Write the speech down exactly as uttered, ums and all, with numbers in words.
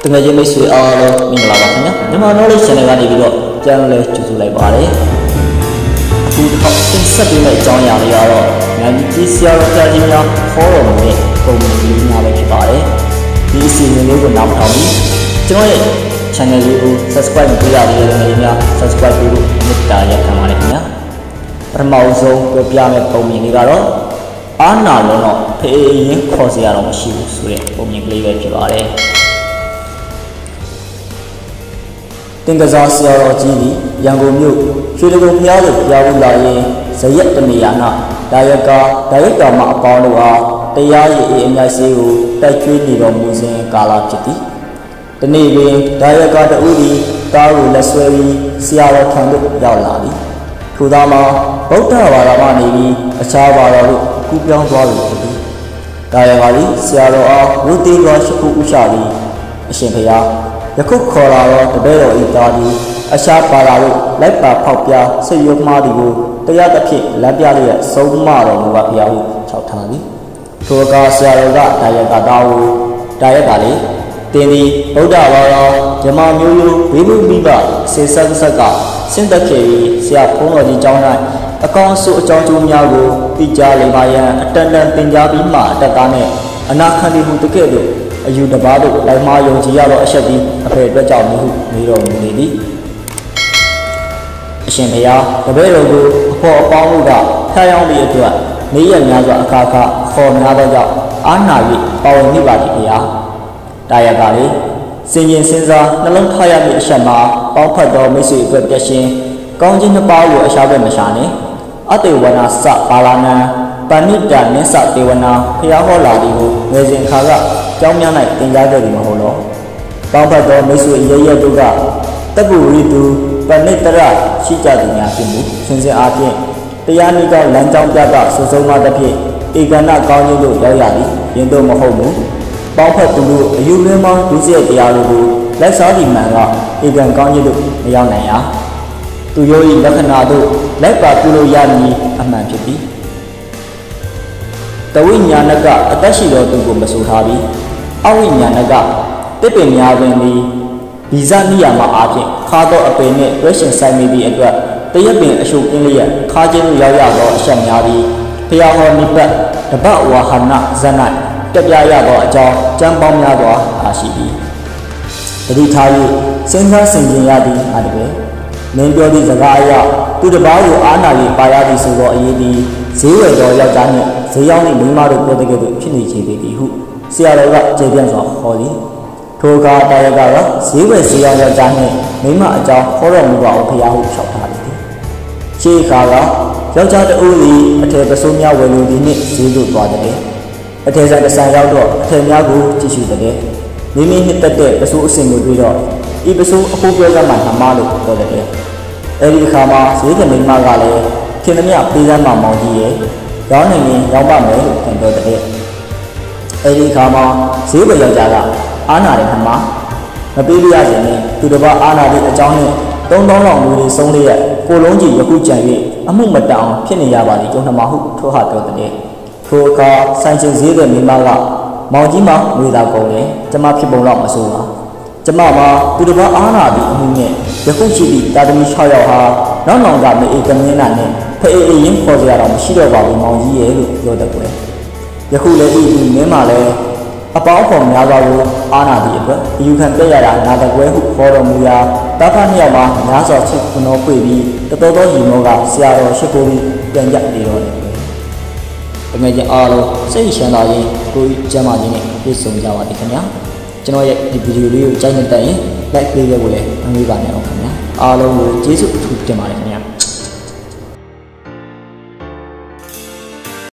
တကယ်ချင်းမိတ်ဆွေအားလုံးမင်္ဂလာပါခင်ဗျာမြန်မာ knowledge channel ကနေပြီးတော့ပြန်လဲကြိုဆိုလိုက်ပါတယ်အခုတစ်ခါတင်ဆက်ပေးမယ့်အကြောင်းအရာတွေကတော့နာမည်ကြီးဆရာတော်ကြားကြီးများခေါ်တော်မူတဲ့ပုံမှန်လေးများပဲဖြစ်ပါတယ်ဒီအစီအစဉ်လေးကိုနားထောင်ပြီးကျွန်တော်ရဲ့ channel လေးကို subscribe လုပ်ရတဲ့လူတွေများ subscribe လုပ်ဖို့မေတ္တာရပ်ခံပါတယ်ခင်ဗျာပထမဆုံးပြောပြမယ့်ပုံမှန်လေးကတော့အာနာလုံးတော့ဖေးရင်ခေါ်စရာတော့မရှိဘူးဆိုတဲ့ပုံမှန်ကလေးပဲဖြစ်ပါတယ်တင်ကစားဆရာတော်ကြီးဒီရန်ကုန်မြို့ရွှေတကုံဘုရားကိုပြောင်းလာရင်ဇရက်တနေရာနာဒါယကာဒါယကာမအပေါင်းတို့အားတရားရည်အမြတ်စေးကိုတိုက်ကျွေးနေတော်မူစဉ်ကာလဖြစ်သည်ဒီနေ့ပင်ဒါယကာတဦးသည်တားကိုလက်ဆွဲပြီးဆရာတော်ထံသို့ရောက်လာသည်ထို့သောမှာဗုဒ္ဓဘာသာမှနေပြီးအခြားဘာသာတို့ကူးပြောင်းသွားပြီဖြစ်သည်ဒါယကာသည်ဆရာတော်အားဝိသေသောရှိခိုးဥချသည်အရှင်ဘုရားယခုခေါ်လာတော့တပည့်တော်ဤသားသည်အရှားပါလာလို့လိုက်ပါဖောက်ပြစိတ်ရုံမှားသည်ကိုတရားသဖြင့်လက်ပြလျက်ဆုံးမတော်မူပါဖျားဟုခြောက်ထားသည်ထိုအခါဆရာတော်ကဒါယကသားကိုဒါယကလေးတင်းသည်ဗုဒ္ဓဘာသာဓမ္မမျိုးရိုးဝိဘုမိဘစေဆက်ဆက်ကဆင့်သက်ခဲ့ပြီးဆရာဘုန်းတော်ကြီးကျောင်း၌အကောင်းဆုံးအကြောင်းကျိုးများကိုသိကြားလိမ္မာရန်အတန်တန်သင်ကြားပြီးမှအတတ်သားနှင့်အနာခံပြီးမှုတကဲ့သို့အယူတပါးတို့လိုက်မှားယုံကြည်ရသောအချက်သည်အဖေအတွက်ကြောင့်မဟုနေတော်မူနေသည်အရှင်ဘုရားတပည့်တော်ကိုအဖို့အပေါင်းတို့ကဖျားယောင်းသည့်အတွက်နေရများစွာအခါခါခေါ်များသောကြောင့်အာနာ၍ပါဝင်မိပါသည်ဘုရားတာယကလေးစင်ရင်စဉ်းစားနှလုံးထားရမည့်အချက်မှာပေါင်းဖက်သောမိတ်ဆွေအတွက်ပြရှင်ကောင်းခြင်းနှစ်ပါးကိုအရှားပဲမရှာနှင့်အတေဝနာစပါလာနံပဏိတမင်းစတေဝနာဖျားဟောလာသည်ကိုငယ်စဉ်ခါကကျောင်းများ၌သင်ကြားခဲ့သည်မဟုတ်လောပေါင်းဖက်သောမိတ်ဆွေရရတို့ကတက္ကုရီသူပဏိတရရှိကြသည်များဖြစ်မှုစင်စစ်အားဖြင့်တရားနည်းကောင်းလမ်းကြောင်းပြကစုစုံမှတစ်ဖြင့်ဧကဏကောင်းခြင်းတို့ရောက်ရသည်ယင်တို့မဟုတ်ဘူးပေါင်းဖက်သူတို့အယူရင်းမောင်းဒုစရိုက်တရားတို့ကိုလက်စားသည်မှန်ကဧကံကောင်းခြင်းတို့မရောက်နိုင်ရာသူရော၏လက္ခဏာတို့လိုက်ပါပြုလို့ရမည်အမှန်ဖြစ်သည်တဝိညာဏကအသက်ရှိသောသူကိုမဆိုထားပြီးအဝိညာဏကတစ်ပင်များတွင်သည်ဗီဇနိယာမအားဖြင့်ခါသောအပင်နှင့်တွဲရှင်ဆိုင်မိသည့်အတွက်တရက်ပင်အရှုပ်ကင်းလျက်ခါခြင်းသို့ရောက်ရသောအချက်များသည်ဖျားဟောနိပတ်တပဝါဟနဇဏတက်ပြရသောအကြောင်းကျမ်းပေါင်းများစွာအားရှိသည်တတိထား၍စဉ်းစားဆင်ခြင်ရသည်အားတကယ်မင်းပြောသည့်စကားအရသူတစ်ပါးကိုအားနာ၍ပါရသည်ဆိုသောအရေးသည်ဈေးဝယ်သောယောက်ျားနှင့်ဈေးရောက်သည့်မိန်းမတို့ပြောတဲ့ကဲ့သို့ဖြစ်နေချေပေသည်ဟုဆရာတော်ကကျေပြန့်စွာဟောသည်ထိုအခါတာယကကဈေးဝယ်ဈေးရောက်ယောက်ျားနှင့်မိန်းမအကြောင်းဟောတော်မူပါအောင်ဖျားဟုလျှောက်ထားသည်ရှေးခါကယောက်ျားတဦးသည်အထည်ပစိုးများဝယ်လိုသည်နှင့်ဈေးသို့သွားတယ်အထည်ဆိုင်တစ်ဆိုင်ရောက်တော့အထည်များကိုကြည့်ရှုတယ်မိမိနှစ်သက်တဲ့ပစိုးအစင်ကိုတွေ့တော့ဤပစိုးအဖို့ပြောရမှနှမလို့ပြောတယ်အဲဒီအခါမှာဈေးကမိန်းမကလည်းခင်သမျှပေးစမ်းမှမောင်ကြီးရဲ့ရောင်းနေရင်ရောင်းပါမယ်လို့ပြန်ပြောတယ်အဲဒီအခါမှာဈေးဝယ်ယောက်ျားကအာနာတဲ့နှမမပေးရစေနဲ့သူတစ်ပါးအာနာတဲ့အကြောင်းနဲ့သုံးသောင်းလောက်လူတွေဆုံးလျက်ကိုလုံးကြီးယခုကြံ၍အမှုမတန်ဖြစ်နေရပါသည်ကျုံနှမဟုထိုဟာပြောတယ်ထိုအခါဆိုင်ရှင်ဈေးတဲ့မိန်းမကမောင်ကြီးမငွေသာကုန်တယ်ကျမဖြစ်ပုံတော့မဆိုးပါကျမမှာသူတစ်ပါးအာနာသည့်အမှုနဲ့ယခုရှိသည့်တာသမီ၆ယောက်ဟာနောက်နောင်ကမေအေကမင်းနာနဲ့ဖေးအေးရင်ခေါ်စရာတော့မရှိတော့ပါဘူးမောင်ကြီးရဲ့လို့ပြောတဲ့ကွယ်ယခုလည်းဤဒီမင်းမလည်းအပေါင်းဖော်များစွာကိုအာနာသည့်အတွက်အယူခံပြရတာနာတကွဲဟုခေါ်တော်မူရာတာဖတ်နှစ်ယောက်မှာများစွာချစ်ခွန်တော်ပြေပြီးတတော်တော်ကြီးမောကဆရာတော်ရှိခိုးပြီးပြန်ကြနေတော့တယ်တကယ်ချင်းအားလုံးစိတ်ရှမ်းသာရင်ကိုယ်ကျမ်းမာခြင်းနဲ့ပြည့်စုံကြပါသည်ခင်ဗျာကျွန်တော်ရဲ့ဒီဗီဒီယိုလေးကိုကြိုက်နေတဲ့ရင် like ပေးကြဖို့လည်းမမေ့ပါနဲ့အောင်ခင်ဗျာအားလုံးကိုကျေးဇူးအထူးတင်ပါတယ်ခင်ဗျာ